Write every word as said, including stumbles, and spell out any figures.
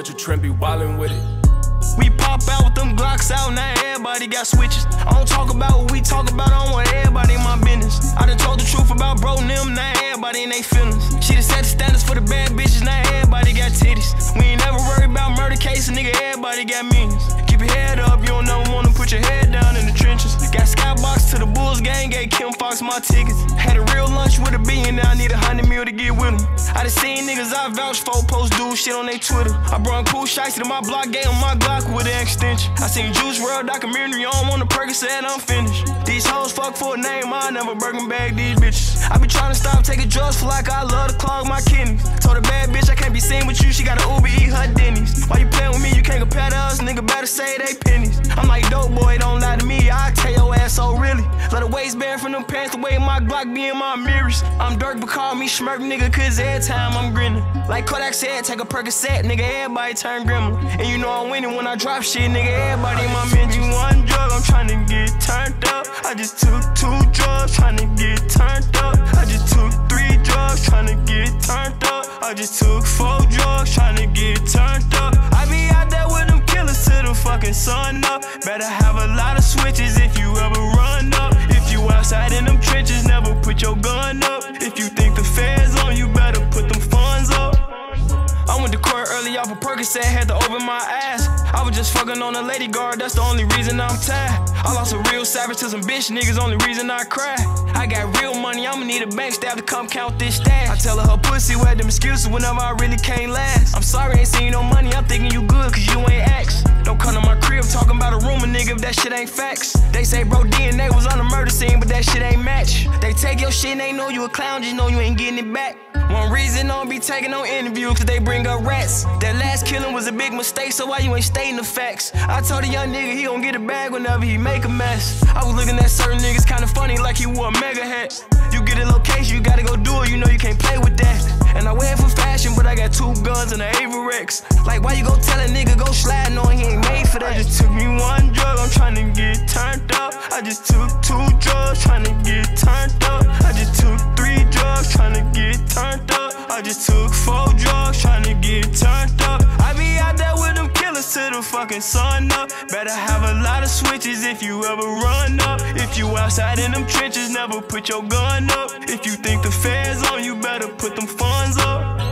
catch a trend, be wildin' with it. We pop out with them Glocks out, now everybody got switches. I don't talk about what we talk about, I don't want everybody in my business. I done told the truth about bro and them, now everybody in they feelings. She done set the standards for the bad bitches, now everybody got titties. We ain't never worried about murder cases, nigga, everybody got millions. Keep your head up, you don't never wanna put your head down in the trenches. Got skybox to the Bulls gang, gave Kim Fox my tickets. Had a real lunch with a billion, now I need a hundred mil to get with him. I done seen niggas I vouch for post dude shit on they Twitter. I brought cool shiesty to my block, gave him my Glock with an extension. I seen Juice world documentary, I don't want a Percocet, I'm finished. These hoes fuck for a name, I never Birkin bag these bitches. I be trying to stop taking drugs for like I love to clog my kidneys. Told a bad bitch I can't be seen with you, she got an Uber eat her Denny's. Why you playing with me, you can't compare to us, nigga better say they pennies. I'm like dope boy, don't lie to me, I tell your ass so really. Let a waistband from them pants, the way my Glock be in my mirrors. I'm Dirk but call me Schmirk nigga, cause every time I'm grinning. Like Kodak said, take a Percocet, nigga, everybody turn gremlin. And you know I'm winning when I drop shit, nigga, everybody in my mention. One drug, I'm tryna get turned up. I just took two drugs, tryna get turned up. I just took three drugs, tryna get turned up. I just took four drugs, tryna get turned up. I be out there with them killers till the fucking sun up. Better have a lot of switches if you ever run up. If you outside in them trenches, never put your gun up. If you think the fair's on, you better put them funds up. I went to court early off a Percocet, had to open my ass. I was just fucking on a lady guard, that's the only reason I'm tired. I lost a real savage to some bitch niggas, only reason I cry. I got real money, I'ma need a bank staff to come count this stash. I tell her her pussy with them excuses whenever I really can't last. I'm sorry, ain't seen no money, I'm thinking you good cause you ain't asked. Don't come to my crib talking about a rumor, nigga, if that shit ain't facts. They say bro D N A was on the murder scene, but that shit ain't match. They take your shit and they know you a clown, just know you ain't getting it back. One reason don't be taking no interviews cause they bring up rats. That last killing was a big mistake, so why you ain't stating the facts? I told a young nigga he gon' get a bag whenever he make a mess. I was looking at certain niggas kinda funny like he wore a mega hat. You get a location, you gotta go do it, you know you can't play with that. And I wear it for fashion, but I got two guns and an Averex. Like why you go tell a nigga go slide knowing he ain't made for that? Just took me one drug, I'm tryna get turned up. I just took two drugs, tryna get turned up. I just took three drugs, tryna get turned up. I just took four drugs, tryna get turned up. I be out there with them killers till the fucking sun up. Better have a lot of switches if you ever run up. If you outside in them trenches, never put your gun up. If you think the fair's on, you better put them funds up.